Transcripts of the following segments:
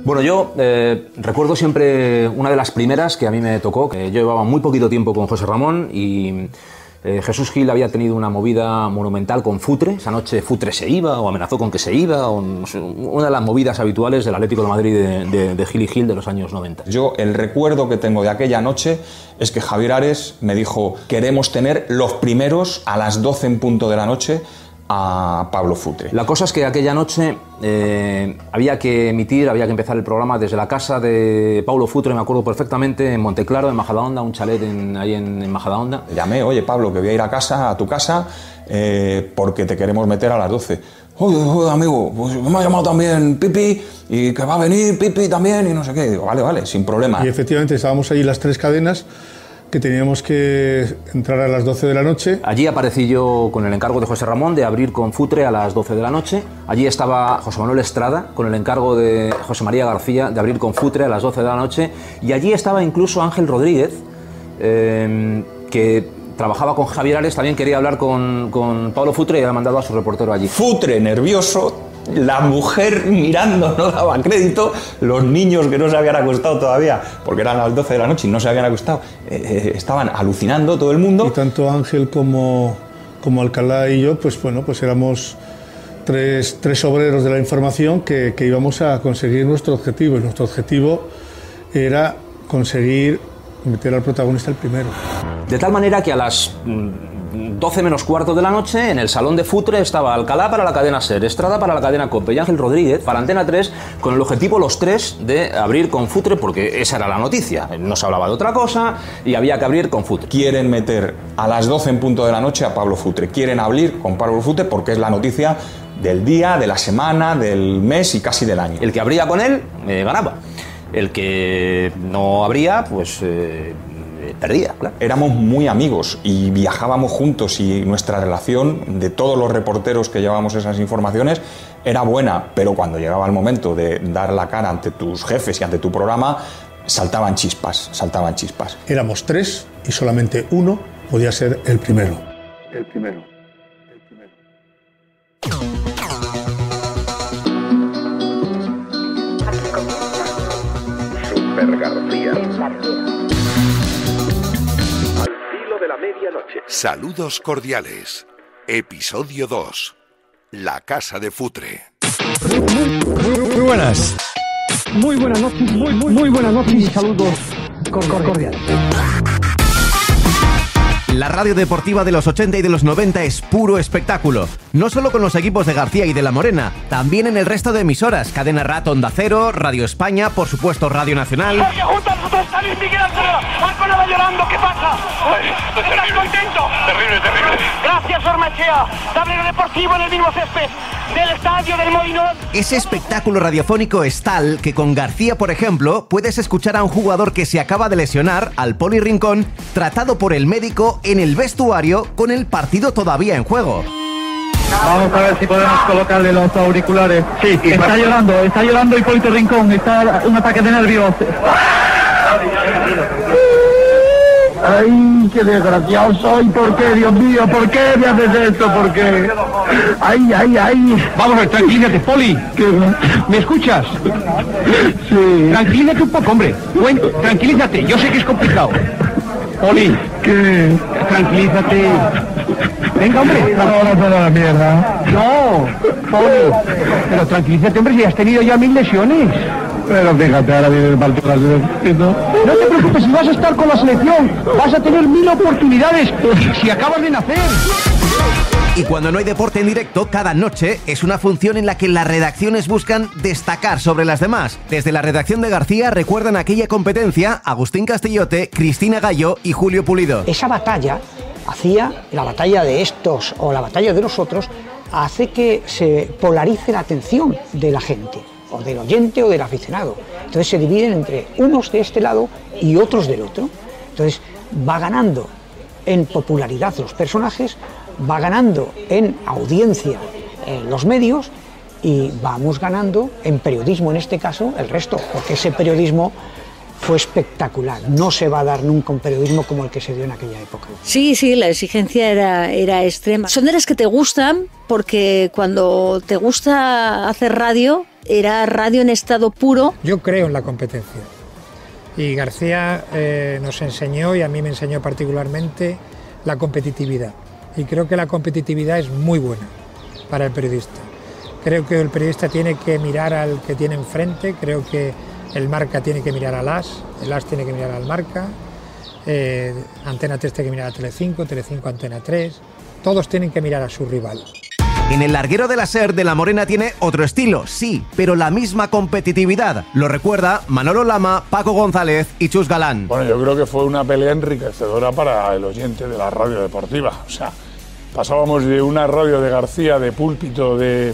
Bueno, yo recuerdo siempre una de las primeras que a mí me tocó, que yo llevaba muy poquito tiempo con José Ramón y Jesús Gil había tenido una movida monumental con Futre. Esa noche Futre se iba o amenazó con que se iba, o no sé, una de las movidas habituales del Atlético de Madrid de Gil y Gil de los años 90. Yo el recuerdo que tengo de aquella noche es que Javier Ares me dijo: queremos tener los primeros a las 12 en punto de la noche a Pablo Futre. La cosa es que aquella noche había que empezar el programa desde la casa de Pablo Futre, me acuerdo perfectamente, en Monteclaro, en Majadahonda, un chalet ahí en Majadahonda. Llamé: oye Pablo, que voy a ir a tu casa, porque te queremos meter a las 12. Oye, amigo, pues me ha llamado también Pipi, y que va a venir Pipi también, y no sé qué. Y digo, vale, sin problema. Y efectivamente estábamos ahí las 3 cadenas, que teníamos que entrar a las 12 de la noche. Allí aparecí yo con el encargo de José Ramón de abrir con Futre a las 12 de la noche. Allí estaba José Manuel Estrada con el encargo de José María García de abrir con Futre a las 12 de la noche. Y allí estaba incluso Ángel Rodríguez, que trabajaba con Javier Ares, también quería hablar con Pablo Futre y había mandado a su reportero allí. Futre nervioso, la mujer mirando, no daba crédito, los niños que no se habían acostado todavía, porque eran las 12 de la noche y no se habían acostado, estaban alucinando todo el mundo. Y tanto Ángel como Alcalá y yo, pues bueno, pues éramos tres obreros de la información que íbamos a conseguir nuestro objetivo, y nuestro objetivo era conseguir meter al protagonista el primero. De tal manera que a las 12 menos cuarto de la noche, en el salón de Futre estaba Alcalá para la cadena SER, Estrada para la cadena COPE y Ángel Rodríguez para Antena 3, con el objetivo los tres de abrir con Futre, porque esa era la noticia, no se hablaba de otra cosa y había que abrir con Futre. Quieren meter a las 12 en punto de la noche a Pablo Futre, quieren abrir con Pablo Futre porque es la noticia del día, de la semana, del mes y casi del año. El que abría con él ganaba, el que no abría pues perdía, claro. Éramos muy amigos y viajábamos juntos, y nuestra relación de todos los reporteros que llevábamos esas informaciones era buena, pero cuando llegaba el momento de dar la cara ante tus jefes y ante tu programa, saltaban chispas. Éramos 3 y solamente uno podía ser el primero. Super García. De la medianoche. Saludos cordiales. Episodio 2. La casa de Futre. Muy buenas. Muy buenas noches. Muy buenas noches y saludos cordiales. La radio deportiva de los 80 y de los 90 es puro espectáculo. No solo con los equipos de García y de La Morena, también en el resto de emisoras. Cadena RAT, Onda Cero, Radio España, por supuesto Radio Nacional. Oye, junto a nosotros está Luis Miguel Ángel. Marco va llorando, ¿qué pasa? ¿Estás contento? Terrible. Gracias, Ormachea. Tablero deportivo en el mismo césped del estadio del Molinón. Ese espectáculo radiofónico es tal que con García, por ejemplo, puedes escuchar a un jugador que se acaba de lesionar, al Poli Rincón, tratado por el médico en el vestuario con el partido todavía en juego. Vamos a ver si podemos colocarle los auriculares. Sí, está llorando Hipólito Rincón, está un ataque de nervios. Ay, qué desgraciado soy, ¿por qué, Dios mío? ¿Por qué me haces esto? ¿Por qué? Ay. Vamos a ver, tranquilízate, Poli. ¿Me escuchas? Sí. Tranquilízate un poco, hombre. Tranquilízate, yo sé que es complicado. Poli. ¿Qué? Tranquilízate. Venga, hombre. No, la mierda. No, Poli. Pero tranquilízate, hombre, si has tenido ya 1000 lesiones. Pero fíjate, ahora viene el partido de la selección. No te preocupes, si vas a estar con la selección, vas a tener 1000 oportunidades si acabas de nacer. Y cuando no hay deporte en directo, cada noche es una función en la que las redacciones buscan destacar sobre las demás. Desde la redacción de García recuerdan aquella competencia Agustín Castillote, Cristina Gallo y Julio Pulido. Esa batalla hacía, la batalla de estos o la batalla de los otros, hace que se polarice la atención de la gente, o del oyente o del aficionado. Entonces se dividen entre unos de este lado y otros del otro. Entonces va ganando en popularidad los personajes, va ganando en audiencia los medios, y vamos ganando en periodismo, en este caso, el resto, porque ese periodismo fue espectacular. No se va a dar nunca un periodismo como el que se dio en aquella época. Sí, la exigencia era extrema. Son de las que te gustan porque cuando te gusta hacer radio, era radio en estado puro. Yo creo en la competencia. Y García nos enseñó, y a mí me enseñó particularmente, la competitividad. Y creo que la competitividad es muy buena para el periodista. Creo que el periodista tiene que mirar al que tiene enfrente, creo que el Marca tiene que mirar al AS, el AS tiene que mirar al Marca, Antena 3 tiene que mirar a Telecinco, Telecinco a Antena 3, todos tienen que mirar a su rival. En el larguero de la SER de La Morena tiene otro estilo, sí, pero la misma competitividad. Lo recuerda Manolo Lama, Paco González y Chus Galán. Bueno, yo creo que fue una pelea enriquecedora para el oyente de la radio deportiva. O sea, pasábamos de una radio de García, de púlpito, de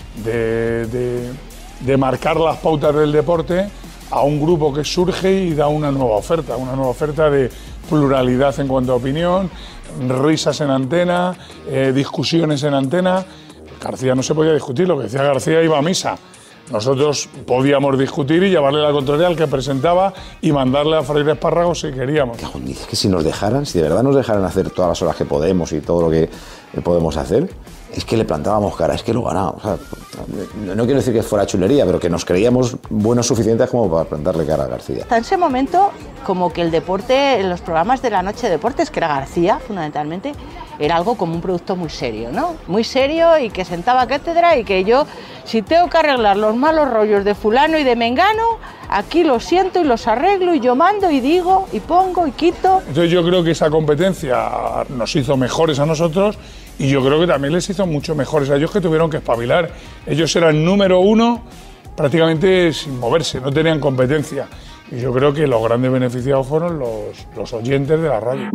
marcar las pautas del deporte, a un grupo que surge y da una nueva oferta de pluralidad en cuanto a opinión, risas en antena, discusiones en antena. García no se podía discutir, lo que decía García iba a misa. Nosotros podíamos discutir y llevarle la contraria al que presentaba y mandarle a freír espárragos si queríamos. Es que si nos dejaran, si de verdad nos dejaran hacer todas las horas que podemos y todo lo que podemos hacer, es que le plantábamos cara, es que lo ganábamos. O sea, no quiero decir que fuera chulería, pero que nos creíamos buenos suficientes como para plantarle cara a García. Hasta ese momento, como que el deporte, en los programas de la noche de deportes, que era García, fundamentalmente, era algo como un producto muy serio, ¿no? Muy serio y que sentaba cátedra y que yo, si tengo que arreglar los malos rollos de fulano y de mengano, aquí los siento y los arreglo y yo mando y digo y pongo y quito. Entonces yo creo que esa competencia nos hizo mejores a nosotros y yo creo que también les hizo mucho mejores a ellos, que tuvieron que espabilar. Ellos eran número uno prácticamente sin moverse, no tenían competencia. Y yo creo que los grandes beneficiados fueron los oyentes de la radio.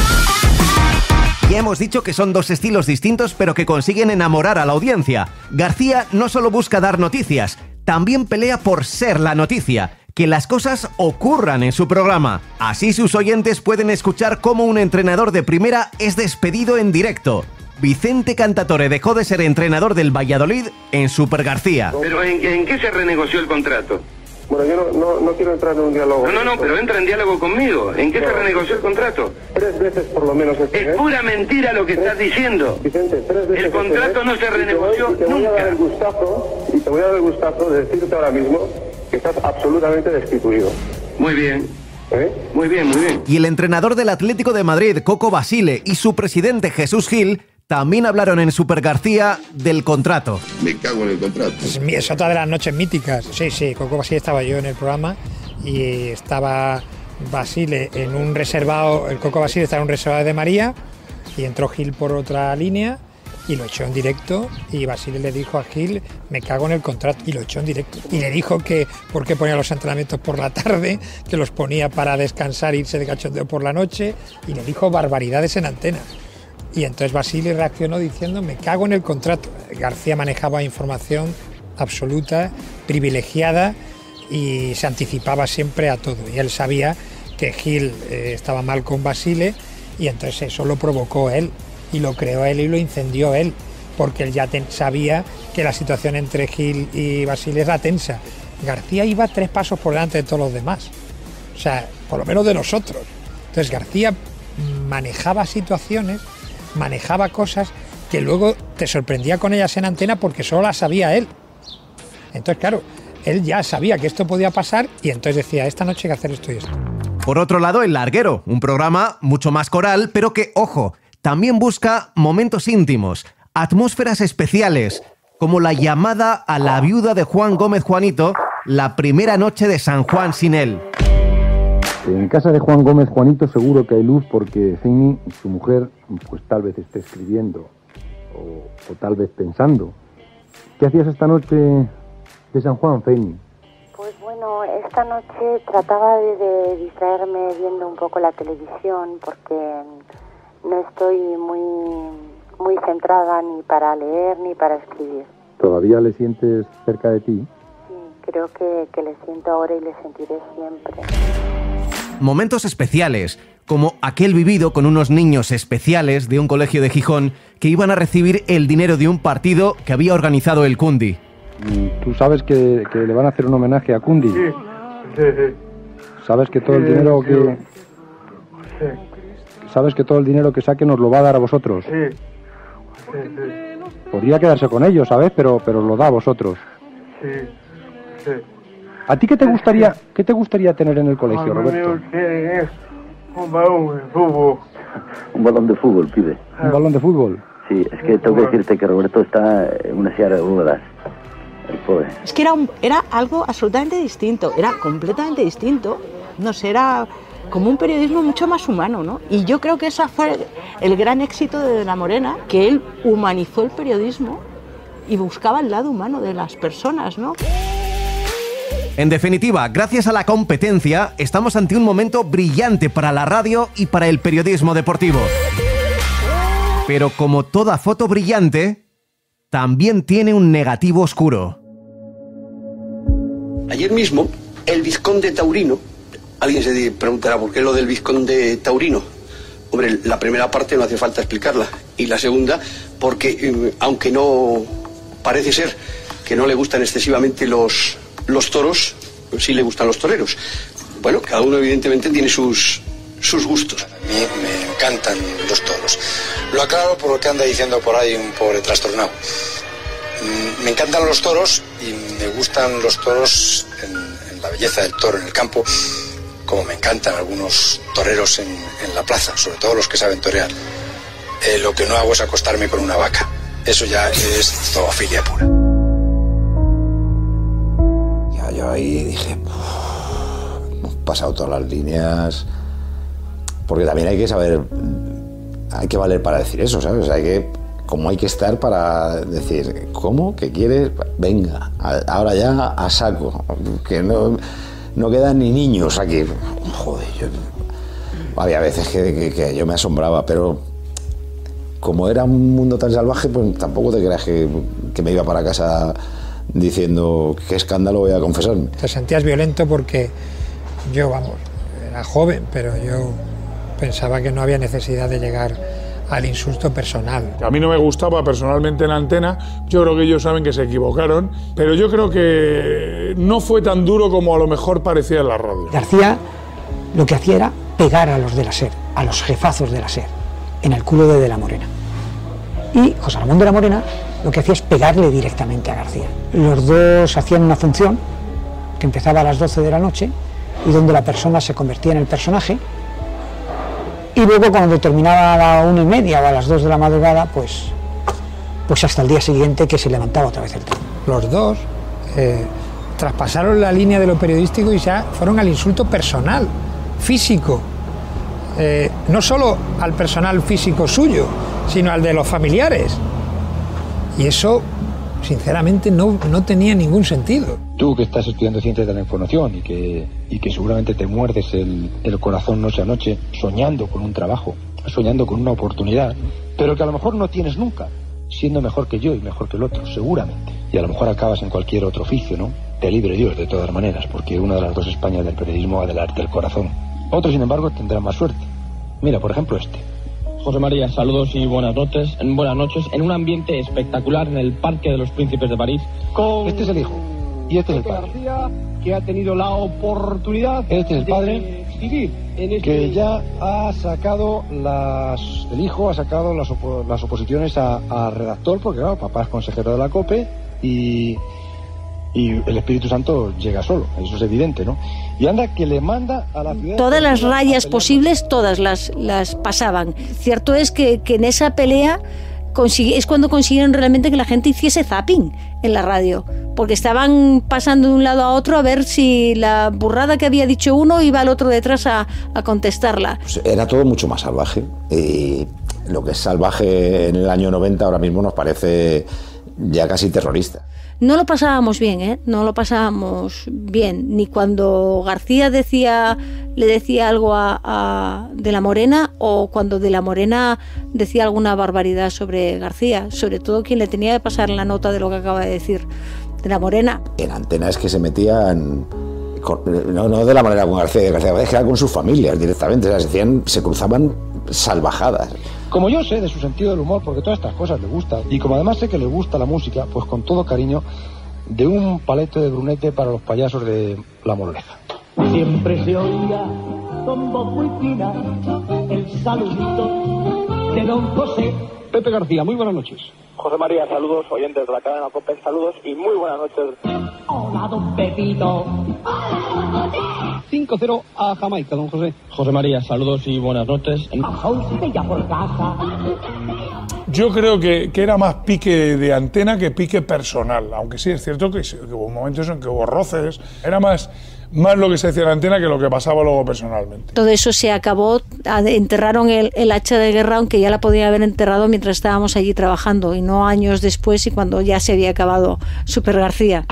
Ya hemos dicho que son dos estilos distintos, pero que consiguen enamorar a la audiencia. García no solo busca dar noticias, también pelea por ser la noticia, que las cosas ocurran en su programa. Así sus oyentes pueden escuchar cómo un entrenador de primera es despedido en directo. Vicente Cantatore dejó de ser entrenador del Valladolid en Super García. ¿Pero en qué se renegoció el contrato? Bueno, yo no quiero entrar en un diálogo. No, pero entra en diálogo conmigo. ¿En qué se renegoció el contrato? 3 veces por lo menos. Es pura mentira lo que estás diciendo. Vicente, 3 veces. El contrato no se renegoció nunca. Y te voy a dar el gustazo de decirte ahora mismo que estás absolutamente destituido. Muy bien. Muy bien, muy bien. Y el entrenador del Atlético de Madrid, Coco Basile, y su presidente Jesús Gil también hablaron en Super García del contrato. Me cago en el contrato. Es otra de las noches míticas. Sí, Coco Basile estaba yo en el programa y estaba Basile en un reservado, el Coco Basile estaba en un reservado de María y entró Gil por otra línea y lo echó en directo y Basile le dijo a Gil, me cago en el contrato, y lo echó en directo. Y le dijo que por qué ponía los entrenamientos por la tarde, que los ponía para descansar e irse de cachondeo por la noche, y le dijo barbaridades en antena. Y entonces Basile reaccionó diciendo, me cago en el contrato. García manejaba información absoluta, privilegiada, y se anticipaba siempre a todo. Y él sabía que Gil estaba mal con Basile, y entonces eso lo provocó él, y lo creó él y lo incendió él, porque él ya sabía que la situación entre Gil y Basile era tensa. García iba 3 pasos por delante de todos los demás, o sea, por lo menos de nosotros. Entonces García manejaba situaciones, manejaba cosas que luego te sorprendía con ellas en antena porque solo las sabía él. Entonces, claro, él ya sabía que esto podía pasar y entonces decía, esta noche hay que hacer esto y esto. Por otro lado, El Larguero, un programa mucho más coral, pero que, ojo, también busca momentos íntimos, atmósferas especiales, como la llamada a la viuda de Juan Gómez Juanito, la primera noche de San Juan sin él. En casa de Juan Gómez Juanito seguro que hay luz porque Feini, su mujer, pues tal vez esté escribiendo o tal vez pensando. ¿Qué hacías esta noche de San Juan, Feini? Pues bueno, esta noche trataba de distraerme viendo un poco la televisión porque no estoy muy centrada ni para leer ni para escribir. ¿Todavía le sientes cerca de ti? Sí, creo que le siento ahora y le sentiré siempre. Momentos especiales, como aquel vivido con unos niños especiales de un colegio de Gijón que iban a recibir el dinero de un partido que había organizado el Cundi. ¿Tú sabes que le van a hacer un homenaje a Cundi? Sí. ¿Sabes que todo el dinero que... ¿Sabes que todo el dinero que saque nos lo va a dar a vosotros? Sí. Podría quedarse con ellos, ¿sabes? Pero lo da a vosotros. Sí. ¿A ti qué te gustaría tener en el colegio, Roberto? Un balón de fútbol. Un balón de fútbol, pibe. ¿Un balón de fútbol? Sí, es que tengo que decirte que Roberto está en una silla de ruedas. El pobre. Es que era algo absolutamente distinto, era completamente distinto. No sé, era como un periodismo mucho más humano, ¿no? Y yo creo que ese fue el gran éxito de La Morena, que él humanizó el periodismo y buscaba el lado humano de las personas, ¿no? En definitiva, gracias a la competencia, estamos ante un momento brillante para la radio y para el periodismo deportivo. Pero como toda foto brillante, también tiene un negativo oscuro. Ayer mismo, el vizconde taurino, alguien se preguntará por qué lo del vizconde taurino. Hombre, la primera parte no hace falta explicarla, y la segunda, porque aunque no parece ser que no le gustan excesivamente los toros, sí le gustan los toreros. Bueno, cada uno evidentemente tiene sus gustos. A mí me encantan los toros. Lo aclaro por lo que anda diciendo por ahí un pobre trastornado. Me encantan los toros y me gustan los toros en la belleza del toro en el campo, como me encantan algunos toreros en la plaza, sobre todo los que saben torear. Lo que no hago es acostarme con una vaca. Eso ya es zoofilia pura. Yo ahí dije, hemos pasado todas las líneas, porque también hay que saber, hay que valer para decir eso, ¿sabes? Hay que estar para decir, ¿cómo? ¿Qué quieres? Venga, ahora ya a saco, que no quedan ni niños aquí. Joder, había veces que yo me asombraba, pero como era un mundo tan salvaje, pues tampoco te creas que me iba para casa diciendo qué escándalo, voy a confesarme. Te sentías violento porque yo, era joven, pero yo pensaba que no había necesidad de llegar al insulto personal. A mí no me gustaba personalmente en antena, yo creo que ellos saben que se equivocaron, pero yo creo que no fue tan duro como a lo mejor parecía en la radio. García lo que hacía era pegar a los de la SER, a los jefazos de la SER, en el culo de la Morena. Y José Ramón de la Morena lo que hacía es pegarle directamente a García. Los dos hacían una función que empezaba a las 12 de la noche y donde la persona se convertía en el personaje, y luego cuando terminaba a la 1:30 o a las 2 de la madrugada, pues hasta el día siguiente, que se levantaba otra vez el tren. Los dos traspasaron la línea de lo periodístico y ya fueron al insulto personal, físico. No solo al personal físico suyo, sino al de los familiares. Y eso, sinceramente, no tenía ningún sentido. Tú que estás estudiando ciencias de la información y que seguramente te muerdes el corazón noche a noche soñando con un trabajo, soñando con una oportunidad, pero que a lo mejor no tienes nunca, siendo mejor que yo y mejor que el otro, seguramente. Y a lo mejor acabas en cualquier otro oficio, ¿no? Te libre Dios de todas maneras, porque una de las dos Españas del periodismo va del arte del corazón. Otros, sin embargo, tendrán más suerte. Mira, por ejemplo, este. José María, saludos y buenas noches. En un ambiente espectacular en el Parque de los Príncipes de París. Este es el hijo y este es el padre. García, que ha tenido la oportunidad. Este es el padre, que ya ha sacado el hijo ha sacado las oposiciones a redactor, porque claro, papá es consejero de la COPE y el Espíritu Santo llega solo, eso es evidente, ¿no? Y anda que le manda a la ciudad... Todas las rayas posibles, todas las pasaban. Cierto es que en esa pelea es cuando consiguieron realmente que la gente hiciese zapping en la radio, porque estaban pasando de un lado a otro a ver si la burrada que había dicho uno iba al otro detrás a contestarla. Pues era todo mucho más salvaje, y lo que es salvaje en el año 90 ahora mismo nos parece ya casi terrorista. No lo pasábamos bien, no lo pasábamos bien, ni cuando García le decía algo de la Morena, o cuando de la Morena decía alguna barbaridad sobre García, sobre todo quien le tenía que pasar la nota de lo que acaba de decir de la Morena. En antena es que se metían, no de la manera con García, es que era con sus familias directamente, o sea, se cruzaban salvajadas. Como yo sé de su sentido del humor, porque todas estas cosas le gustan, y como además sé que le gusta la música, pues con todo cariño, de un palete de Brunete para los payasos de La Moraleja. Siempre se oía con voz muy fina el saludito de don José. Pepe García, muy buenas noches. José María, saludos, oyentes de la cadena COPE, saludos y muy buenas noches. Hola, don Pepito. 5-0 a Jamaica, don José. José María, saludos y buenas noches. Ya por casa. Yo creo que era más pique de antena que pique personal, aunque sí es cierto que hubo momentos en que hubo roces, era más lo que se decía en la antena que lo que pasaba luego personalmente. Todo eso se acabó, enterraron el hacha de guerra, aunque ya la podía haber enterrado mientras estábamos allí trabajando y no años después y cuando ya se había acabado Super García.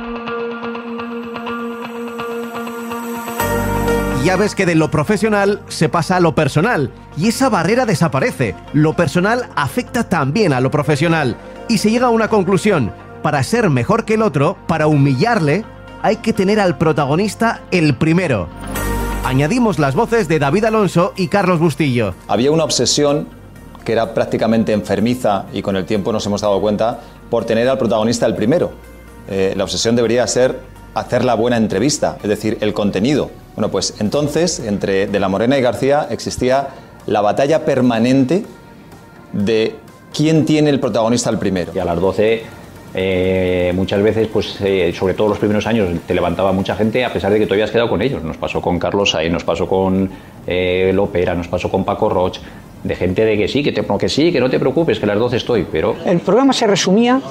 Ya ves que de lo profesional se pasa a lo personal y esa barrera desaparece. Lo personal afecta también a lo profesional y se llega a una conclusión. Para ser mejor que el otro, para humillarle, hay que tener al protagonista el primero. Añadimos las voces de David Alonso y Carlos Bustillo. Había una obsesión que era prácticamente enfermiza y con el tiempo nos hemos dado cuenta por tener al protagonista el primero. La obsesión debería ser hacer la buena entrevista, es decir, el contenido. Bueno, pues entonces, entre De la Morena y García existía la batalla permanente de quién tiene el protagonista el primero. Y a las 12, muchas veces, pues sobre todo los primeros años, te levantaba mucha gente a pesar de que tú habías quedado con ellos. Nos pasó con Carlos Sainz, nos pasó con Lopera, nos pasó con Paco Roch, de gente de que sí, que no te preocupes, que a las 12 estoy, pero... El programa se resumía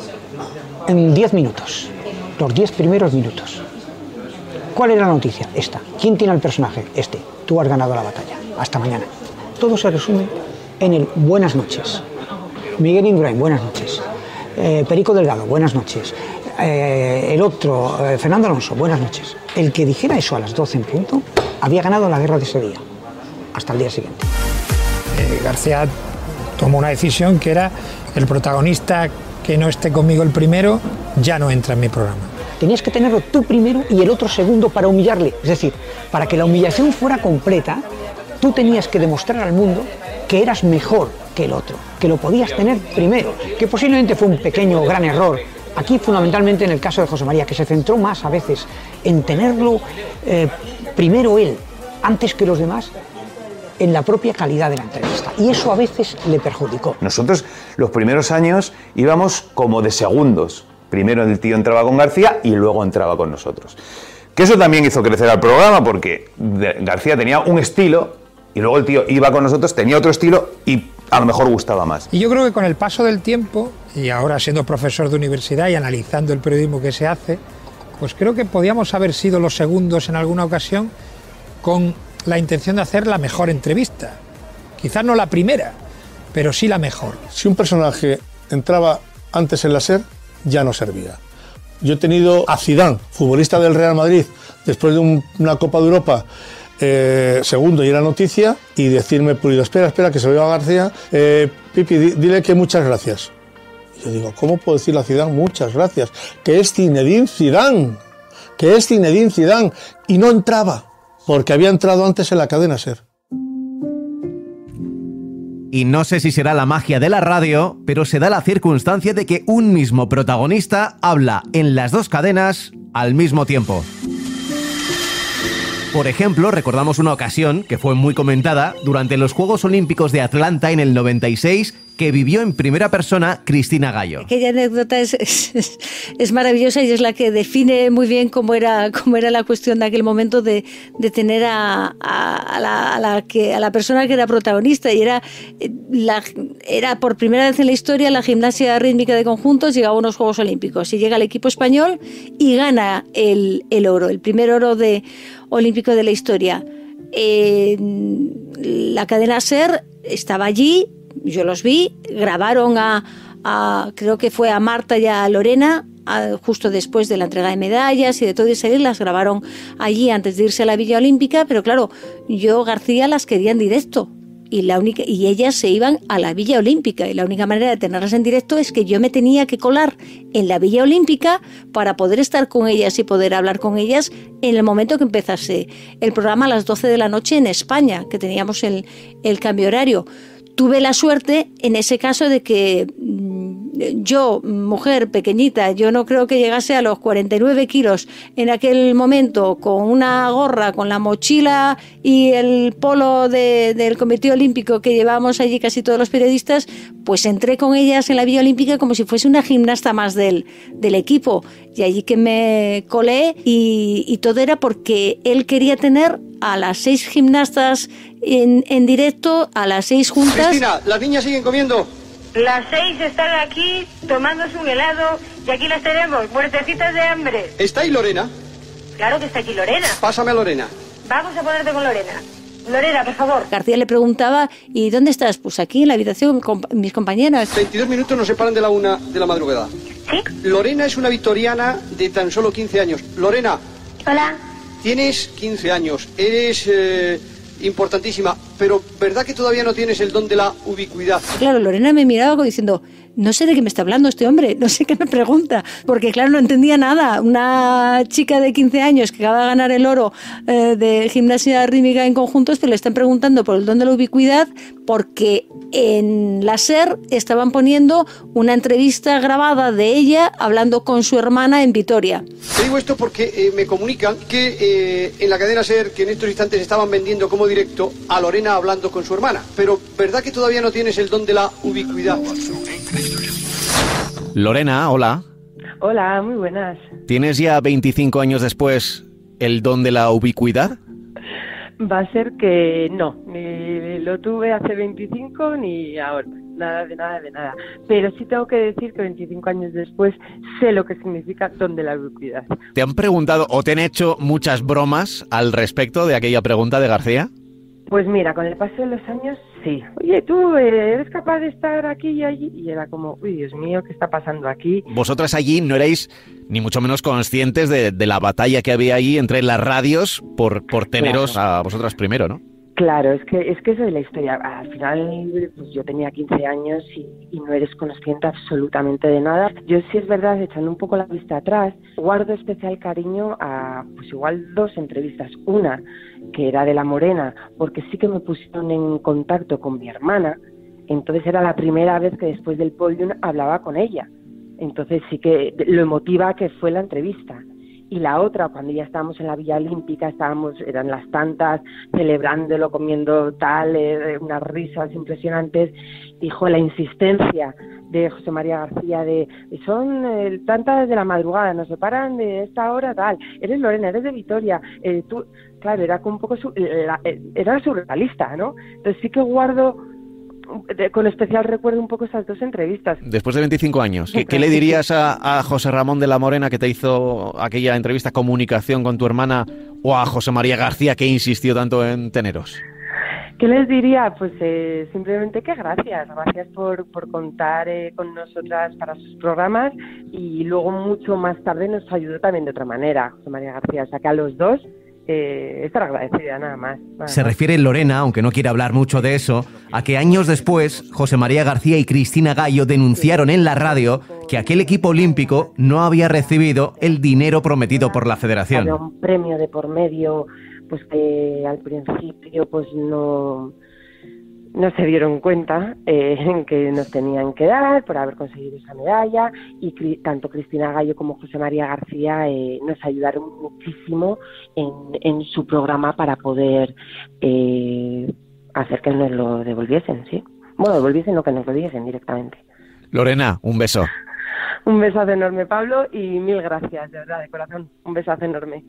en 10 minutos, los 10 primeros minutos. ¿Cuál era la noticia? Esta. ¿Quién tiene al personaje? Este. Tú has ganado la batalla. Hasta mañana. Todo se resume en el buenas noches. Miguel Indurain, buenas noches. Perico Delgado, buenas noches. El otro, Fernando Alonso, buenas noches. El que dijera eso a las 12 en punto, había ganado la guerra de ese día. Hasta el día siguiente. García tomó una decisión que era el protagonista que no esté conmigo el primero, ya no entra en mi programa. Tenías que tenerlo tú primero y el otro segundo para humillarle. Es decir, para que la humillación fuera completa, tú tenías que demostrar al mundo que eras mejor que el otro, que lo podías tener primero, que posiblemente fue un pequeño o gran error. Aquí fundamentalmente en el caso de José María, que se centró más a veces en tenerlo primero él, antes que los demás, en la propia calidad de la entrevista. Y eso a veces le perjudicó. Nosotros los primeros años íbamos como de segundos. Primero el tío entraba con García y luego entraba con nosotros. Que eso también hizo crecer al programa porque García tenía un estilo y luego el tío iba con nosotros, tenía otro estilo y a lo mejor gustaba más. Y yo creo que con el paso del tiempo, y ahora siendo profesor de universidad y analizando el periodismo que se hace, pues creo que podíamos haber sido los segundos en alguna ocasión con la intención de hacer la mejor entrevista. Quizás no la primera, pero sí la mejor. Si un personaje entraba antes en la SER, ya no servía. Yo he tenido a Zidane, futbolista del Real Madrid, después de una Copa de Europa, segundo y era noticia, y decirme pulido, espera, que se vea a García, Pipi, dile que muchas gracias. Y yo digo, ¿cómo puedo decirle a Zidane muchas gracias? Que es Zinedine Zidane, y no entraba, porque había entrado antes en la cadena SER. Y no sé si será la magia de la radio, pero se da la circunstancia de que un mismo protagonista habla en las dos cadenas al mismo tiempo. Por ejemplo, recordamos una ocasión que fue muy comentada durante los Juegos Olímpicos de Atlanta en el 96, que vivió en primera persona Cristina Gallo. Aquella anécdota es maravillosa y es la que define muy bien cómo era la cuestión de aquel momento de tener a la persona que era protagonista, y era por primera vez en la historia la gimnasia rítmica de conjuntos llegaba a unos Juegos Olímpicos y llega el equipo español y gana el oro, el primer oro olímpico de la historia. La cadena SER estaba allí. Yo los vi, grabaron creo que fue a Marta y a Lorena, justo después de la entrega de medallas y de todo, y salir, las grabaron allí antes de irse a la Villa Olímpica, pero claro, García las quería en directo. Y ellas se iban a la Villa Olímpica, y la única manera de tenerlas en directo es que yo me tenía que colar en la Villa Olímpica para poder estar con ellas y poder hablar con ellas en el momento que empezase el programa a las 12 de la noche en España, que teníamos el cambio horario. Tuve la suerte en ese caso de que yo, mujer pequeñita, yo no creo que llegase a los 49 kilos en aquel momento, con una gorra, con la mochila y el polo del Comité Olímpico que llevábamos allí casi todos los periodistas, pues entré con ellas en la Villa Olímpica como si fuese una gimnasta más del equipo. Y allí que me colé y todo era porque él quería tener a las 6 gimnastas en directo, a las 6 juntas. Cristina, las niñas siguen comiendo. Las 6 están aquí tomándose un helado y aquí las tenemos, muertecitas de hambre. ¿Está ahí Lorena? Claro que está aquí Lorena. Pásame a Lorena. Vamos a ponerte con Lorena. Lorena, por favor. García le preguntaba, ¿y dónde estás? Pues aquí en la habitación con mis compañeras. 22 minutos nos separan de la 1 de la madrugada. ¿Sí? Lorena es una victoriana de tan solo 15 años. Lorena. Hola. Tienes 15 años, eres importantísima, pero ¿verdad que todavía no tienes el don de la ubicuidad? Claro, Lorena me miraba como diciendo, no sé de qué me está hablando este hombre, no sé qué me pregunta, porque claro, no entendía nada. Una chica de 15 años que acaba de ganar el oro de gimnasia rítmica en conjuntos, pero le están preguntando por el don de la ubicuidad, porque en la SER estaban poniendo una entrevista grabada de ella hablando con su hermana en Vitoria. Te digo esto porque me comunican que en la cadena SER, que en estos instantes estaban vendiendo como directo a Lorena hablando con su hermana, pero ¿verdad que todavía no tienes el don de la ubicuidad? Lorena, hola. Hola, muy buenas. ¿Tienes ya 25 años después el don de la ubicuidad? Va a ser que no, ni lo tuve hace 25 ni ahora, nada de nada de nada. Pero sí tengo que decir que 25 años después sé lo que significa don de la ubicuidad. ¿Te han preguntado o te han hecho muchas bromas al respecto de aquella pregunta de García? Pues mira, con el paso de los años, sí. Oye, ¿tú eres capaz de estar aquí y allí? Y era como, uy, Dios mío, ¿qué está pasando aquí? Vosotras allí no erais ni mucho menos conscientes de la batalla que había allí entre las radios por teneros a vosotras primero, ¿no? Claro, es que eso es la historia. Al final, pues yo tenía 15 años y no eres consciente absolutamente de nada. Yo sí es verdad, echando un poco la vista atrás, guardo especial cariño a, pues igual 2 entrevistas. Una, que era de La Morena, porque sí que me pusieron en contacto con mi hermana. Entonces era la primera vez que después del podium hablaba con ella. Entonces sí que lo emotiva que fue la entrevista. Y la otra, cuando ya estábamos en la Villa Olímpica, eran las tantas, celebrándolo, comiendo tal, unas risas impresionantes, dijo la insistencia de José María García son tantas de la madrugada, nos separan de esta hora tal, eres Lorena, eres de Vitoria, tú, claro, era como un poco, era surrealista, ¿no? Entonces sí que guardo con especial recuerdo un poco esas 2 entrevistas. Después de 25 años, ¿qué le dirías a José Ramón de la Morena que te hizo aquella entrevista, comunicación con tu hermana, o a José María García que insistió tanto en teneros? ¿Qué les diría? Pues simplemente que gracias por contar con nosotras para sus programas, y luego mucho más tarde nos ayudó también de otra manera José María García, o sea que a los 2 estar agradecida, nada más. Se refiere Lorena, aunque no quiere hablar mucho de eso, a que años después José María García y Cristina Gallo denunciaron en la radio que aquel equipo olímpico no había recibido el dinero prometido por la federación. Había un premio de por medio, pues que al principio pues no se dieron cuenta en que nos tenían que dar por haber conseguido esa medalla, y tanto Cristina Gallo como José María García nos ayudaron muchísimo en su programa para poder hacer que nos lo devolviesen, ¿sí? Bueno, devolviesen lo que nos lo diesen directamente. Lorena, un beso. Un besazo enorme, Pablo, y mil gracias, de verdad, de corazón. Un besazo enorme.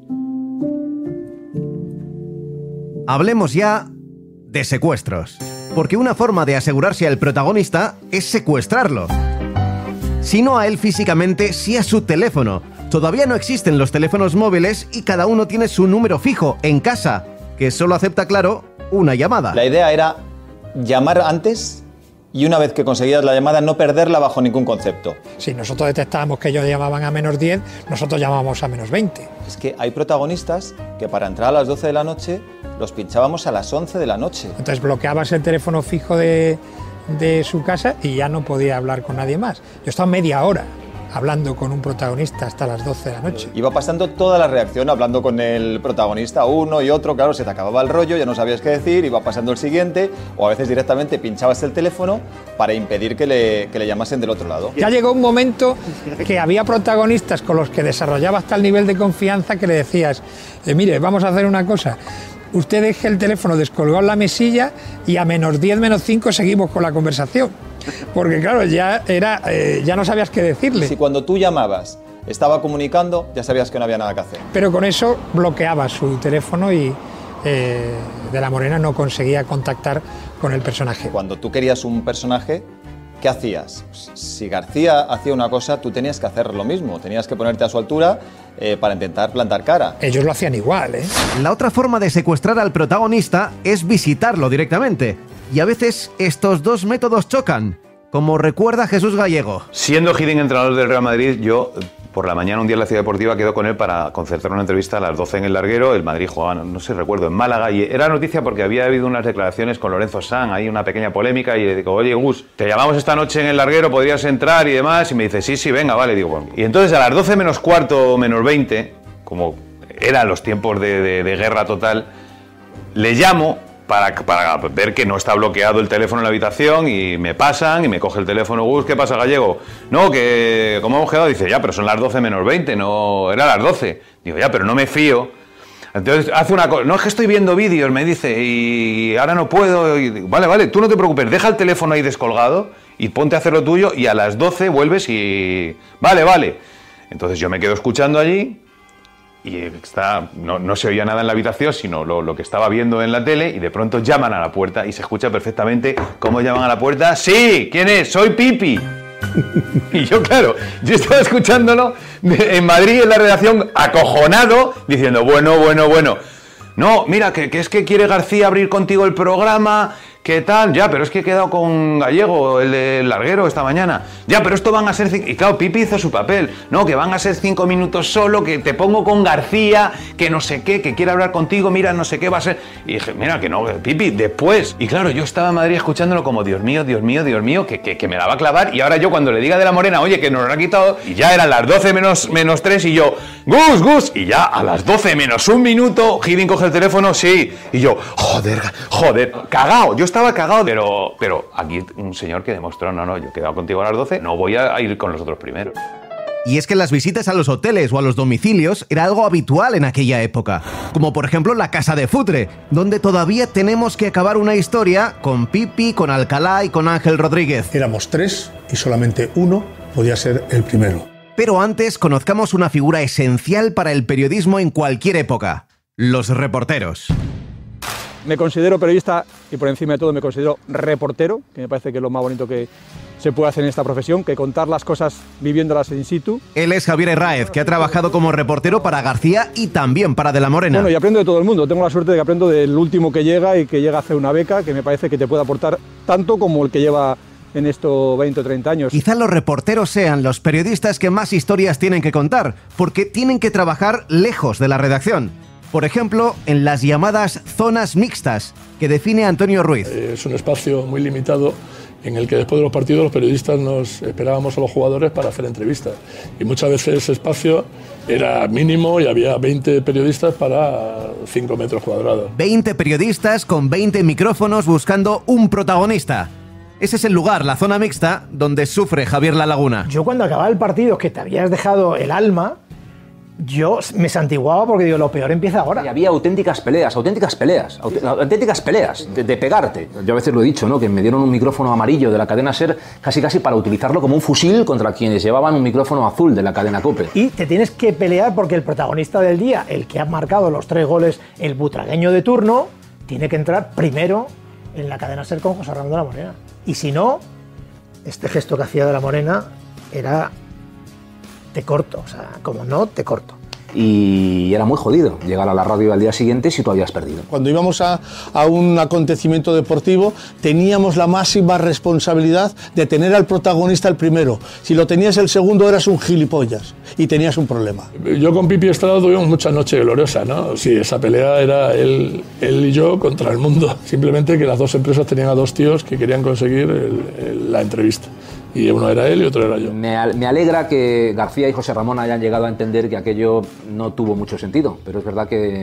Hablemos ya de secuestros, porque una forma de asegurarse al protagonista es secuestrarlo. Si no a él físicamente, sí a su teléfono. Todavía no existen los teléfonos móviles y cada uno tiene su número fijo en casa, que solo acepta, claro, una llamada. La idea era llamar antes y una vez que conseguías la llamada no perderla bajo ningún concepto. Si nosotros detectábamos que ellos llamaban a menos 10, nosotros llamábamos a menos 20. Es que hay protagonistas que para entrar a las 12 de la noche los pinchábamos a las 11 de la noche. Entonces bloqueabas el teléfono fijo de su casa y ya no podía hablar con nadie más. Yo estaba media hora hablando con un protagonista hasta las 12 de la noche. Iba pasando toda la reacción, hablando con el protagonista, uno y otro, claro, se te acababa el rollo, ya no sabías qué decir, iba pasando el siguiente, o a veces directamente pinchabas el teléfono para impedir que le llamasen del otro lado. Ya llegó un momento que había protagonistas con los que desarrollabas tal nivel de confianza que le decías, mire, vamos a hacer una cosa, usted deje el teléfono descolgado en la mesilla y a -10, -5 seguimos con la conversación. Porque claro, ya no sabías qué decirle. Si cuando tú llamabas estaba comunicando, ya sabías que no había nada que hacer. Pero con eso bloqueaba su teléfono y de la Morena no conseguía contactar con el personaje. Cuando tú querías un personaje, ¿qué hacías? Si García hacía una cosa, tú tenías que hacer lo mismo. Tenías que ponerte a su altura para intentar plantar cara. Ellos lo hacían igual, ¿eh? La otra forma de secuestrar al protagonista es visitarlo directamente. Y a veces estos dos métodos chocan, como recuerda Jesús Gallego. Siendo Hiddink entrenador del Real Madrid, yo por la mañana un día en la Ciudad Deportiva quedo con él para concertar una entrevista a las 12 en el Larguero. El Madrid jugaba, no sé, recuerdo, en Málaga, y era noticia porque había habido unas declaraciones con Lorenzo Sanz, hay una pequeña polémica, y le digo, oye Gus, te llamamos esta noche en el Larguero, podrías entrar y demás, y me dice, sí, venga, vale, digo, bueno. Y entonces a las 12 menos cuarto, menos 20, como eran los tiempos de guerra total, le llamo para ver que no está bloqueado el teléfono en la habitación, y me pasan y me coge el teléfono. Gus, ¿qué pasa, Gallego? No, que como hemos quedado, dice, ya, pero son las 12 menos 20, no, era las 12. Digo, ya, pero no me fío. Entonces hace una cosa, no, es que estoy viendo vídeos, me dice, y ahora no puedo. Y digo, vale, tú no te preocupes, deja el teléfono ahí descolgado y ponte a hacer lo tuyo, y a las 12 vuelves y... Vale. Entonces yo me quedo escuchando allí, y no se oía nada en la habitación, sino lo que estaba viendo en la tele, y de pronto llaman a la puerta y se escucha perfectamente cómo llaman a la puerta. ¡Sí! ¿Quién es? ¡Soy Pipi! Y yo, claro, yo estaba escuchándolo en Madrid, en la redacción, acojonado, diciendo, bueno. No, mira, que es que quiere García abrir contigo el programa... ¿Qué tal? Ya, pero es que he quedado con Gallego, el del Larguero, esta mañana. Ya, pero esto van a ser... Y claro, Pipi hizo su papel. No, que van a ser 5 minutos solo, que te pongo con García, que no sé qué, que quiere hablar contigo, mira, no sé qué va a ser. Y dije, mira, que no, Pipi, después. Y claro, yo estaba en Madrid escuchándolo como, Dios mío, que me la va a clavar. Y ahora yo cuando le diga de la Morena, oye, que nos lo ha quitado, y ya eran las 12 menos 3, y yo, Gus, y ya a las 12 menos 1 minuto, Hiddink coge el teléfono, sí. Y yo, joder, cagao. Yo estaba cagado, pero aquí un señor que demostró, no, yo he quedado contigo a las 12, no voy a ir con los otros primero. Y es que las visitas a los hoteles o a los domicilios era algo habitual en aquella época, como por ejemplo la Casa de Futre, donde todavía tenemos que acabar una historia con Pipi, con Alcalá y con Ángel Rodríguez. Éramos 3 y solamente uno podía ser el primero. Pero antes conozcamos una figura esencial para el periodismo en cualquier época: los reporteros. Me considero periodista y por encima de todo me considero reportero, que me parece que es lo más bonito que se puede hacer en esta profesión, que contar las cosas viviéndolas in situ. Él es Javier Herráez, que ha trabajado como reportero para García y también para De la Morena. Bueno, y aprendo de todo el mundo. Tengo la suerte de que aprendo del último que llega y que llega a hacer una beca, que me parece que te puede aportar tanto como el que lleva en estos 20 o 30 años. Quizá los reporteros sean los periodistas que más historias tienen que contar, porque tienen que trabajar lejos de la redacción. Por ejemplo, en las llamadas zonas mixtas, que define Antonio Ruiz. Es un espacio muy limitado en el que después de los partidos los periodistas nos esperábamos a los jugadores para hacer entrevistas. Y muchas veces ese espacio era mínimo y había 20 periodistas para 5 metros cuadrados. 20 periodistas con 20 micrófonos buscando un protagonista. Ese es el lugar, la zona mixta, donde sufre Javier La Laguna. Yo cuando acababa el partido, que te habías dejado el alma, yo me santiguaba porque digo, lo peor empieza ahora. Y había auténticas peleas de pegarte. Yo a veces lo he dicho, ¿no? Que me dieron un micrófono amarillo de la cadena SER casi para utilizarlo como un fusil contra quienes llevaban un micrófono azul de la cadena COPE. Y te tienes que pelear porque el protagonista del día, el que ha marcado los 3 goles, el butragueño de turno, tiene que entrar primero en la cadena SER con José Ramón de la Morena. Y si no, este gesto que hacía de la Morena era... te corto, o sea, como no, te corto. Y era muy jodido llegar a la radio al día siguiente si tú habías perdido. Cuando íbamos a un acontecimiento deportivo teníamos la máxima responsabilidad de tener al protagonista el primero. Si lo tenías el segundo eras un gilipollas y tenías un problema. Yo con Pipi Estrada tuvimos muchas noches gloriosas, ¿no? Sí, esa pelea era él y yo contra el mundo. Simplemente que las dos empresas tenían a 2 tíos que querían conseguir la entrevista. y uno era él y otro era yo. Me alegra que García y José Ramón hayan llegado a entender que aquello no tuvo mucho sentido, pero es verdad que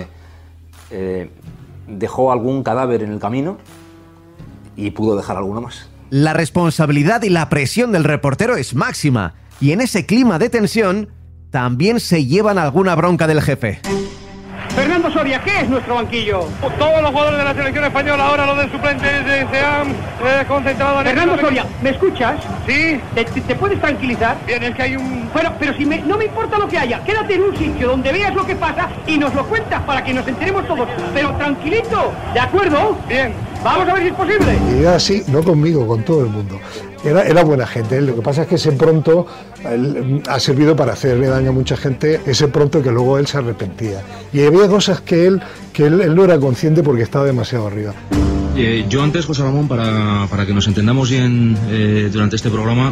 dejó algún cadáver en el camino y pudo dejar alguno más. La responsabilidad y la presión del reportero es máxima, y en ese clima de tensión también se llevan alguna bronca del jefe. Fernando Soria, ¿qué es nuestro banquillo? Todos los jugadores de la selección española, ahora los de suplentes se han concentrado en... Fernando Soria, ¿me escuchas? Sí. ¿Te puedes tranquilizar? Bien, es que hay un... Bueno, pero si no me importa lo que haya, quédate en un sitio donde veas lo que pasa y nos lo cuentas para que nos enteremos todos. Pero tranquilito, ¿de acuerdo? Bien. Vamos a ver si es posible. Y era así, no conmigo, con todo el mundo. Era buena gente, lo que pasa es que ese pronto ha servido para hacerle daño a mucha gente, ese pronto que luego él se arrepentía. Y había cosas que él no era consciente porque estaba demasiado arriba. Yo antes, José Ramón, para que nos entendamos bien durante este programa,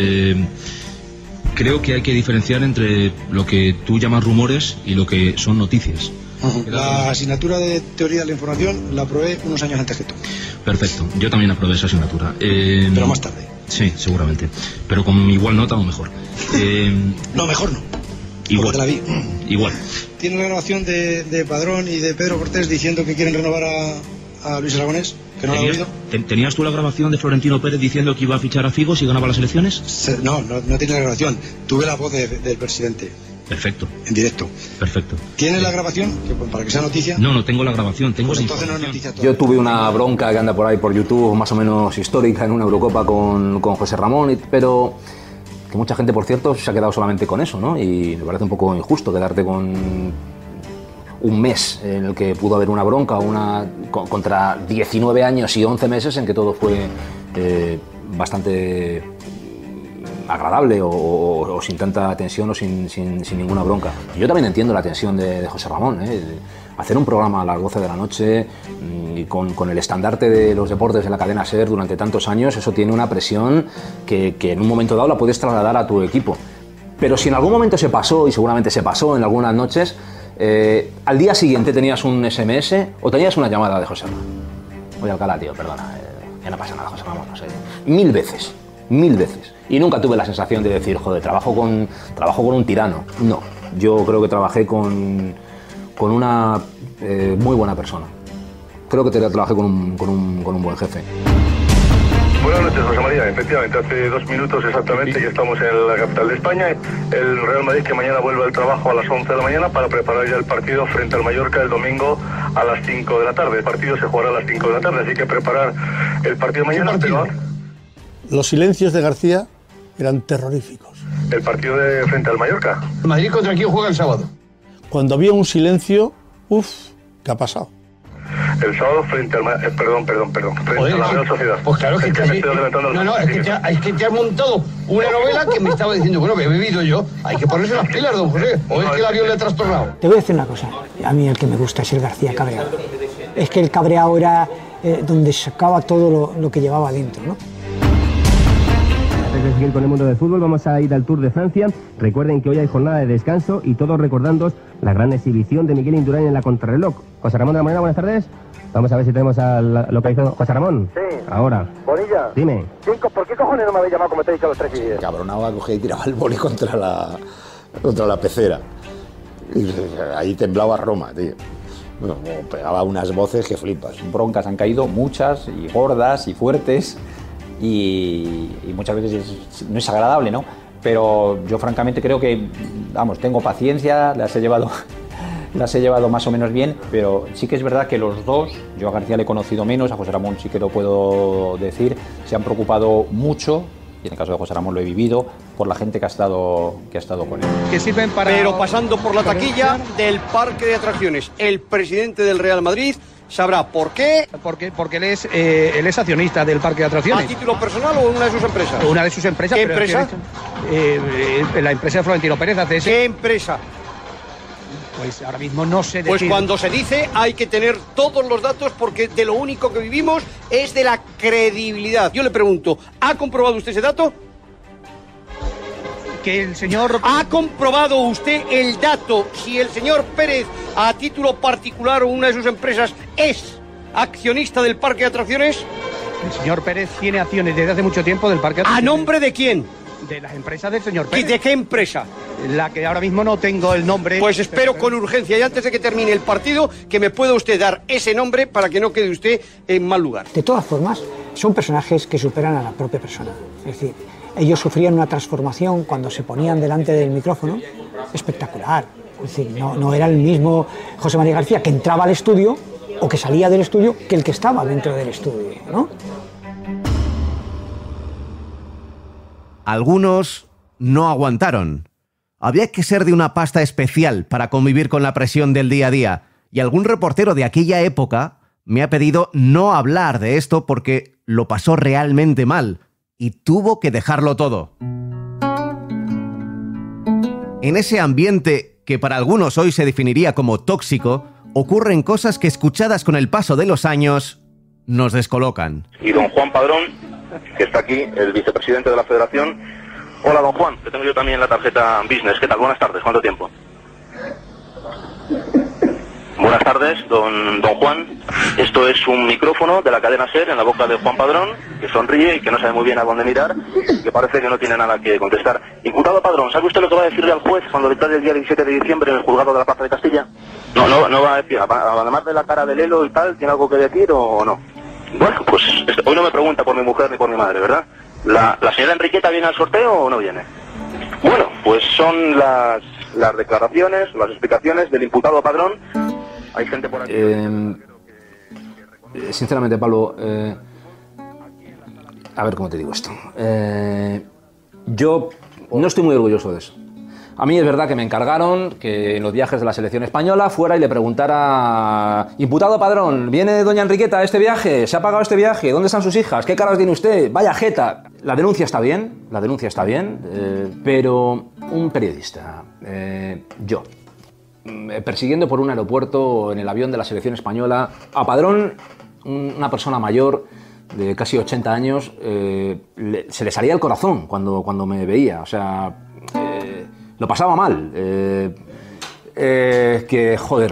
creo que hay que diferenciar entre lo que tú llamas rumores y lo que son noticias. La asignatura de Teoría de la Información la aprobé unos años antes que tú. Perfecto, yo también aprobé esa asignatura. Pero más tarde. Sí, seguramente. Pero con igual nota o mejor. No, mejor no. Igual. Te la vi. Igual. ¿Tiene la grabación de Padrón y de Pedro Cortés diciendo que quieren renovar a Luis Aragonés? ¿Que no lo ha oído? ¿Tenías tú la grabación de Florentino Pérez diciendo que iba a fichar a Figo si ganaba las elecciones? No tiene la grabación. Tuve la voz del presidente. Perfecto. En directo. Perfecto. ¿Tienes la grabación? Para que sea noticia. No tengo la grabación. Pues entonces no es noticia. Yo tuve una bronca que anda por ahí por YouTube, más o menos histórica, en una Eurocopa con José Ramón, pero que mucha gente, por cierto, se ha quedado solamente con eso, ¿no? Y me parece un poco injusto quedarte con un mes en el que pudo haber una bronca contra 19 años y 11 meses en que todo fue bastante agradable o sin tanta tensión o sin ninguna bronca. Yo también entiendo la tensión de José Ramón, hacer un programa a las 12 de la noche y con el estandarte de los deportes de la cadena SER durante tantos años, eso tiene una presión que en un momento dado la puedes trasladar a tu equipo. Pero si en algún momento se pasó, y seguramente se pasó en algunas noches, al día siguiente tenías un SMS o tenías una llamada de José Ramón. Oye, Alcalá, tío, perdona, ya no pasa nada, José Ramón, no sé. 1000 veces. Y nunca tuve la sensación de decir, joder, trabajo con un tirano. No, yo creo que trabajé con una muy buena persona. Creo que trabajé con un buen jefe. Buenas noches, José María. Efectivamente, hace 2 minutos exactamente ya estamos en la capital de España. El Real Madrid que mañana vuelve al trabajo a las 11 de la mañana para preparar ya el partido frente al Mallorca el domingo a las 5 de la tarde. El partido se jugará a las 5 de la tarde, así que preparar el partido mañana. Los silencios de García eran terroríficos. ¿El partido frente al Mallorca? ¿Madrid contra quién juega el sábado? Cuando había un silencio, ¿qué ha pasado? El sábado frente al perdón, frente a la Real Sociedad. Pues claro que es que te has montado una novela que me estaba diciendo, bueno, que he vivido yo, hay que ponerse las pilas, don José, o es que el avión le ha trastornado. Te voy a decir una cosa, a mí el que me gusta es el García cabreado. Es que el cabreado era donde sacaba todo lo que llevaba dentro, ¿no? Antes de seguir con el mundo del fútbol, vamos a ir al Tour de Francia. Recuerden que hoy hay jornada de descanso y todos recordando la gran exhibición de Miguel Indurain en la contrarreloj. José Ramón de la Moneda, buenas tardes. Vamos a ver si tenemos al localizado. José Ramón. Sí. Ahora. Bonilla. Dime. ¿Por qué cojones no me habéis llamado como te he dicho a los 3 y 10? Cabronaba, cogía y tiraba el boli contra la pecera. Y ahí temblaba Roma, tío. Bueno, pegaba unas voces que flipas. Broncas han caído, muchas, y gordas, y fuertes, y muchas veces no es agradable, ¿no? Pero yo francamente creo que, vamos, tengo paciencia, las he llevado más o menos bien, pero sí que es verdad que los dos, yo a García le he conocido menos, a José Ramón sí que lo puedo decir, se han preocupado mucho, y en el caso de José Ramón lo he vivido, por la gente que ha estado con él. Que sirven para... Pero pasando por la taquilla del parque de atracciones, el presidente del Real Madrid sabrá por qué. Porque él es accionista del parque de atracciones. ¿A título personal o en una de sus empresas? Una de sus empresas. ¿Qué empresa? La empresa de Florentino Pérez ACS. ¿Qué empresa? Pues ahora mismo no sé decir. Pues cuando se dice hay que tener todos los datos porque de lo único que vivimos es de la credibilidad. Yo le pregunto, ¿ha comprobado usted ese dato? Que el señor... ¿Ha comprobado usted el dato si el señor Pérez, a título particular o una de sus empresas, es accionista del parque de atracciones? El señor Pérez tiene acciones desde hace mucho tiempo del Parque Atracciones. ¿A nombre de quién? De las empresas del señor ¿Y Pérez. de qué empresa? La que ahora mismo no tengo el nombre. Pues espero con urgencia y antes de que termine el partido que me pueda usted dar ese nombre para que no quede usted en mal lugar. De todas formas, son personajes que superan a la propia persona. Es decir, ellos sufrían una transformación cuando se ponían delante del micrófono espectacular. Es decir, no era el mismo José María García que entraba al estudio o que salía del estudio que el que estaba dentro del estudio, ¿no? Algunos no aguantaron. Había que ser de una pasta especial para convivir con la presión del día a día, y algún reportero de aquella época me ha pedido no hablar de esto porque lo pasó realmente mal y tuvo que dejarlo todo. En ese ambiente que para algunos hoy se definiría como tóxico, ocurren cosas que, escuchadas con el paso de los años, nos descolocan. Y don Juan Padrón, que está aquí, el vicepresidente de la Federación. Hola, don Juan, que tengo yo también la tarjeta Business. ¿Qué tal? Buenas tardes, ¿cuánto tiempo? Buenas tardes, don Juan. Esto es un micrófono de la cadena SER en la boca de Juan Padrón, que sonríe y que no sabe muy bien a dónde mirar, que parece que no tiene nada que contestar. Imputado Padrón, ¿sabe usted lo que va a decirle al juez cuando le trae el día 17 de diciembre en el juzgado de la Plaza de Castilla? No va a decir, además de la cara de Lelo y tal, ¿tiene algo que decir o no? Bueno, pues hoy no me pregunta por mi mujer ni por mi madre, ¿verdad? ¿La señora Enriqueta viene al sorteo o no viene? Bueno, pues son las declaraciones, las explicaciones del imputado Padrón. Hay gente por aquí. Sinceramente, Pablo, a ver cómo te digo esto. Yo no estoy muy orgulloso de eso. A mí es verdad que me encargaron que en los viajes de la selección española fuera y le preguntara: imputado Padrón, ¿viene doña Enriqueta a este viaje? ¿Se ha pagado este viaje? ¿Dónde están sus hijas? ¿Qué caras tiene usted? Vaya jeta. La denuncia está bien, pero un periodista, yo, persiguiendo por un aeropuerto en el avión de la selección española a Padrón, una persona mayor de casi 80 años, se le salía el corazón cuando me veía, o sea, lo pasaba mal, que joder,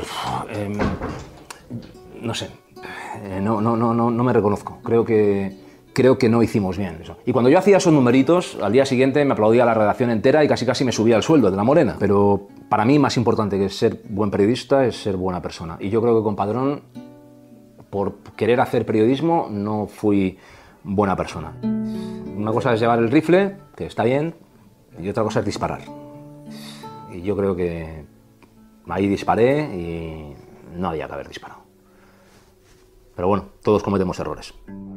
no sé, no me reconozco, creo que no hicimos bien eso. Y cuando yo hacía esos numeritos, al día siguiente me aplaudía la redacción entera y casi me subía el sueldo de La Morena. Pero para mí más importante que ser buen periodista es ser buena persona. Y yo creo que con Padrón, por querer hacer periodismo, no fui buena persona. Una cosa es llevar el rifle, que está bien, y otra cosa es disparar. Y yo creo que ahí disparé y no había que haber disparado. Pero bueno, todos cometemos errores.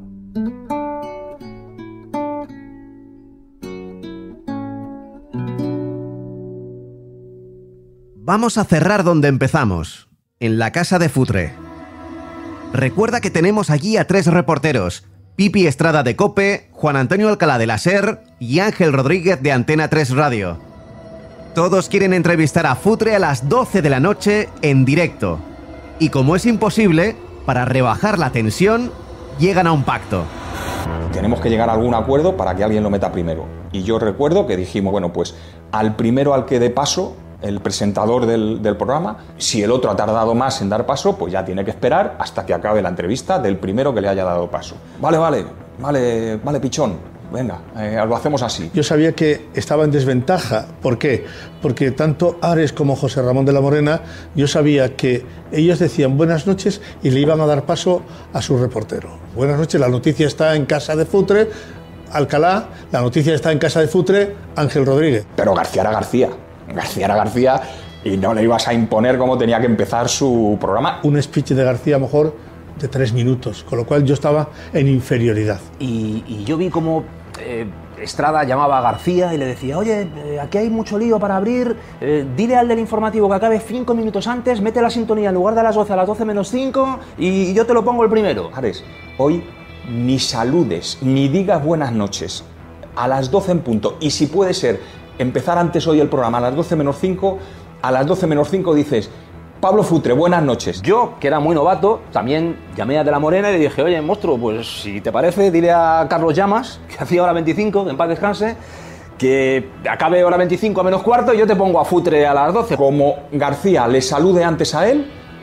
Vamos a cerrar donde empezamos, en la casa de Futre. Recuerda que tenemos allí a 3 reporteros: Pipi Estrada de COPE, Juan Antonio Alcalá de la SER y Ángel Rodríguez de Antena 3 Radio. Todos quieren entrevistar a Futre a las 12 de la noche en directo. Y como es imposible, para rebajar la tensión, llegan a un pacto. Tenemos que llegar a algún acuerdo para que alguien lo meta primero. Y yo recuerdo que dijimos, bueno, pues al primero al que dé paso, el presentador del programa, si el otro ha tardado más en dar paso, pues ya tiene que esperar hasta que acabe la entrevista del primero que le haya dado paso. Vale, pichón, venga, lo hacemos así. Yo sabía que estaba en desventaja. ¿Por qué? Porque tanto Ares como José Ramón de la Morena, yo sabía que ellos decían buenas noches y le iban a dar paso a su reportero. Buenas noches, la noticia está en casa de Futre, Alcalá, la noticia está en casa de Futre, Ángel Rodríguez. Pero García era García y no le ibas a imponer cómo tenía que empezar su programa. Un speech de García a lo mejor de 3 minutos, con lo cual yo estaba en inferioridad. Y yo vi cómo Estrada llamaba a García y le decía: oye, aquí hay mucho lío para abrir, dile al del informativo que acabe 5 minutos antes, mete la sintonía en lugar de a las 12 a las 12 menos 5 y yo te lo pongo el primero. Ares, hoy ni saludes, ni digas buenas noches, a las 12 en punto, y si puede ser empezar antes hoy el programa a las 12 menos 5, a las 12 menos 5 dices: Pablo Futre, buenas noches. Yo, que era muy novato, también llamé a De la Morena y le dije: oye, monstruo, pues si te parece, dile a Carlos Llamas, que hacía hora 25, que en paz descanse, que acabe hora 25 a menos cuarto y yo te pongo a Futre a las 12. Como García le salude antes a él,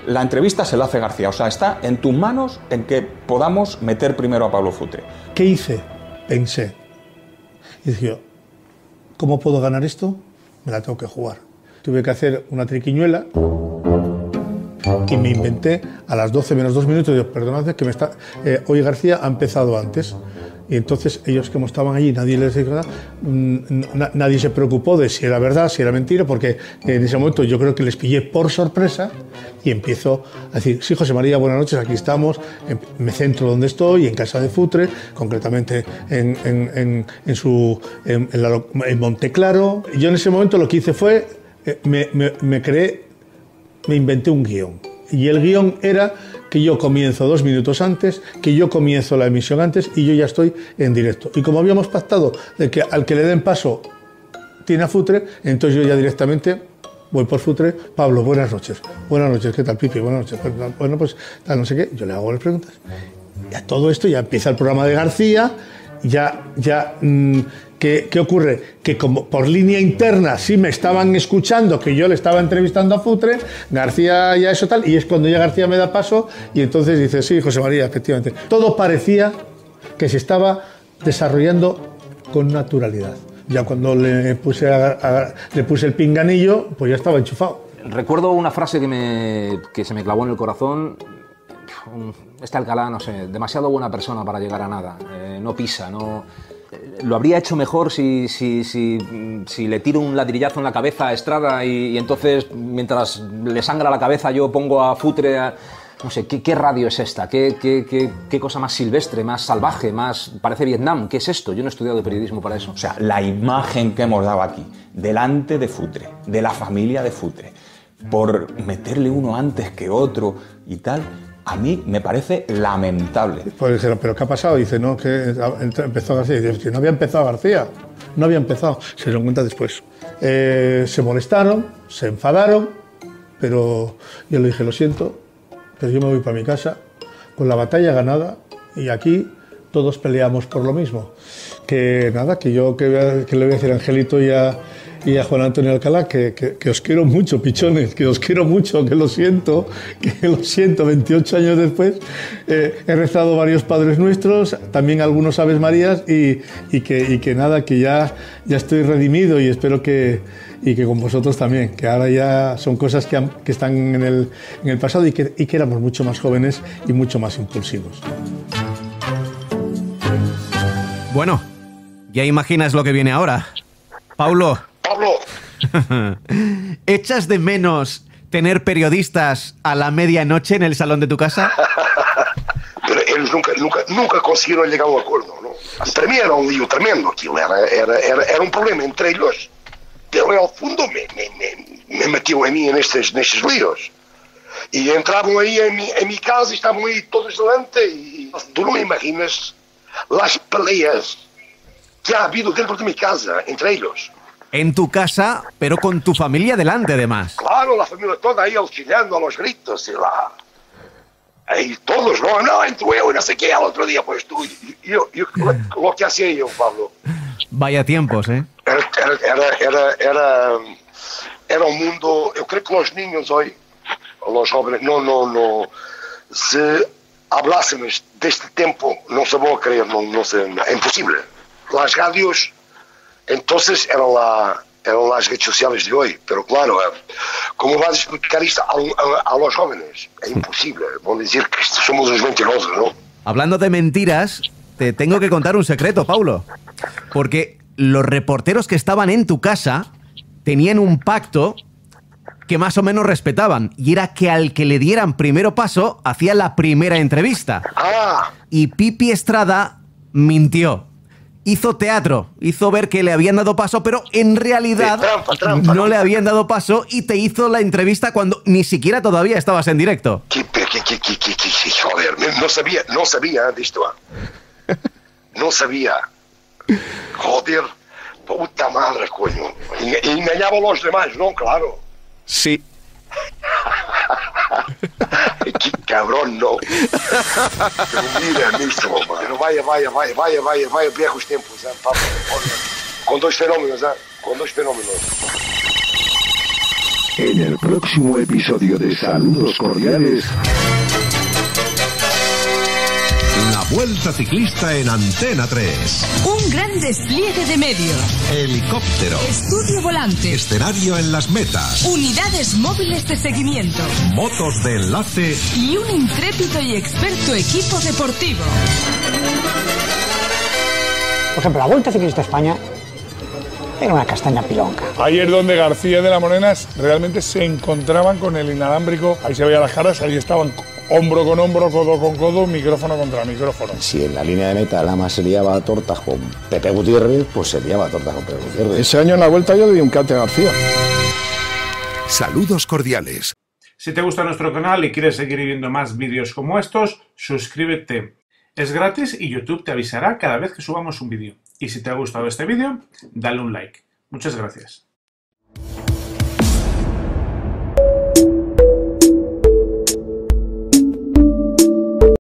la entrevista se la hace García. O sea, está en tus manos en que podamos meter primero a Pablo Futre. ¿Qué hice? Pensé. Y dije, ¿cómo puedo ganar esto? Me la tengo que jugar. Tuve que hacer una triquiñuela y me inventé a las 12 menos 2 minutos. Digo, perdonad, que hoy García ha empezado antes. Y entonces ellos, como estaban allí, nadie les dijo nada, nadie se preocupó de si era verdad, si era mentira, porque en ese momento yo creo que les pillé por sorpresa y empiezo a decir, sí, José María, buenas noches, aquí estamos, me centro donde estoy, en casa de Futre, concretamente en Monteclaro. Y yo en ese momento lo que hice fue, me inventé un guión. Y el guión era que yo comienzo 2 minutos antes, que yo comienzo la emisión antes y yo ya estoy en directo. Y como habíamos pactado de que al que le den paso tiene a Futre, entonces yo ya directamente voy por Futre. Pablo, buenas noches. Buenas noches, ¿qué tal, Pipi? Buenas noches. Bueno, pues tal, no sé qué. Yo le hago las preguntas. Y a todo esto ya empieza el programa de García. ¿Qué ocurre? Que como por línea interna sí me estaban escuchando que yo le estaba entrevistando a Futre, García ya eso tal, y es cuando ya García me da paso y entonces dice, sí, José María, efectivamente. Todo parecía que se estaba desarrollando con naturalidad. Ya cuando le puse el pinganillo, pues ya estaba enchufado. Recuerdo una frase que se me clavó en el corazón. Este Alcalá, no sé, demasiado buena persona para llegar a nada. No pisa, no... Lo habría hecho mejor si le tiro un ladrillazo en la cabeza a Estrada y entonces, mientras le sangra la cabeza, yo pongo a Futre a... No sé, ¿qué radio es esta? ¿Qué cosa más silvestre, más salvaje, más... Parece Vietnam? ¿Qué es esto? Yo no he estudiado periodismo para eso. O sea, la imagen que hemos dado aquí, delante de Futre, de la familia de Futre, por meterle uno antes que otro y tal... A mí me parece lamentable. Pues dijeron, ¿pero qué ha pasado? Dice, no, que empezó García. Dice, que no había empezado García. No había empezado. Se dieron cuenta después. Se molestaron, se enfadaron, pero yo le dije, lo siento, pero yo me voy para mi casa con la batalla ganada y aquí todos peleamos por lo mismo. Que nada, que le voy a decir a Angelito y a Juan Antonio Alcalá que os quiero mucho, pichones, que os quiero mucho, que lo siento, 28 años después. He rezado varios Padres Nuestros, también algunos Aves Marías y que nada, que ya estoy redimido y espero que con vosotros también, que ahora ya son cosas que están en el pasado y que éramos mucho más jóvenes y mucho más impulsivos. Bueno, ya imaginas lo que viene ahora. Pablo. ¿Echas de menos tener periodistas a la medianoche en el salón de tu casa? Pero ellos nunca consiguieron llegar a un acuerdo, ¿no? Para mí era un lío tremendo, aquilo era un problema entre ellos, pero al fondo me metió a mí en estos líos. Y entraban ahí en mi casa y estaban ahí todos delante y tú no me imaginas las peleas que ha habido dentro de mi casa entre ellos. En tu casa, pero con tu familia delante, además. Claro, la familia toda ahí chillando a los gritos y todos, no, entro yo y no sé qué, al otro día pues tú. Yo lo que hacía yo, Pablo. Vaya tiempos, ¿eh? Era un mundo, yo creo que los niños hoy, los jóvenes, no, si hablásemos de este tiempo, no se va a creer, no sé, es imposible. Las radios, entonces eran las redes sociales de hoy, pero claro, ¿cómo vas a explicar esto a los jóvenes? Es imposible, van a decir que somos los mentirosos, ¿no? Hablando de mentiras, te tengo que contar un secreto, Paulo, porque los reporteros que estaban en tu casa tenían un pacto que más o menos respetaban, y era que al que le dieran primero paso, hacía la primera entrevista. Y Pipi Estrada mintió. Hizo teatro, hizo ver que le habían dado paso, pero en realidad trampa, no le habían dado paso y te hizo la entrevista cuando ni siquiera todavía estabas en directo. Joder, no sabía de esto. No sabía. Joder, puta madre, coño. Engañaba a los demás, ¿no? Claro. Sí. Qué cabrón, ¿no? Pero mira mismo, pero vaya viejos tiempos, ¿eh? Con dos fenómenos, ¿eh? Con dos fenómenos. En el próximo episodio de Saludos Cordiales... La Vuelta Ciclista en Antena 3. Un gran despliegue de medios. Helicóptero. Estudio volante. Escenario en las metas. Unidades móviles de seguimiento. Motos de enlace. Y un intrépido y experto equipo deportivo. Por ejemplo, la Vuelta Ciclista a España era una castaña pilonca. Ayer donde García de la Morena realmente se encontraban con el inalámbrico, ahí se veían las caras, ahí estaban hombro con hombro, codo con codo, micrófono contra micrófono. Si en la línea de meta Lama se liaba a tortas con Pepe Gutiérrez, pues se liaba a tortas con Pepe Gutiérrez. Ese año en la Vuelta yo le di un cate a García. Saludos Cordiales. Si te gusta nuestro canal y quieres seguir viendo más vídeos como estos, suscríbete. Es gratis y YouTube te avisará cada vez que subamos un vídeo. Y si te ha gustado este vídeo, dale un like. Muchas gracias.